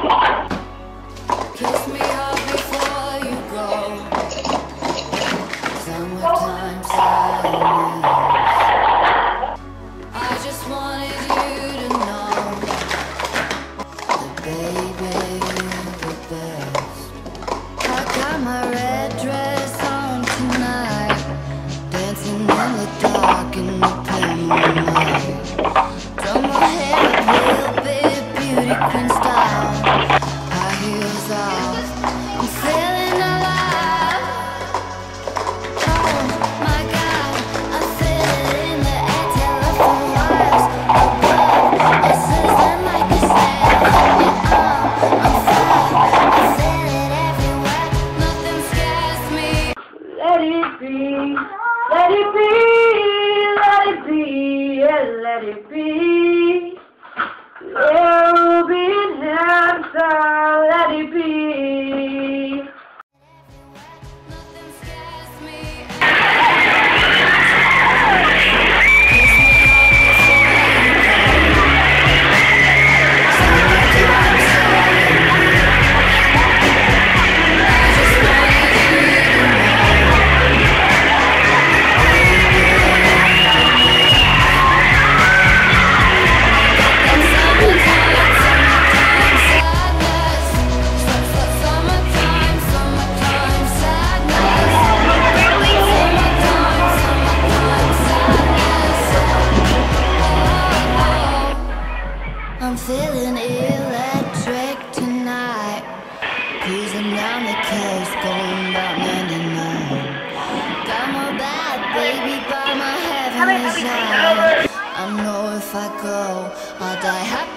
Kiss me hard before you go. Summertime sadness. I just wanted you to know that baby, you're the best. I got my red dress on tonight, dancing in the dark in the pale moonlight. Drum my hair up real big, beauty queen style. High heels off, I'm feeling alive. Oh my God, I feel it in the air. Telephone wires above, it's sizzling like a snare. I'm fine, I feel it everywhere. Nothing scares me. Let it be, let it be, let it be, yeah, let it be. There will be an answer, let it be. Nothing scares me. I'm feeling electric tonight, cruising down the coast, going about 99. Got my bad baby by my heavenly side. I know if I go, I'll die happy.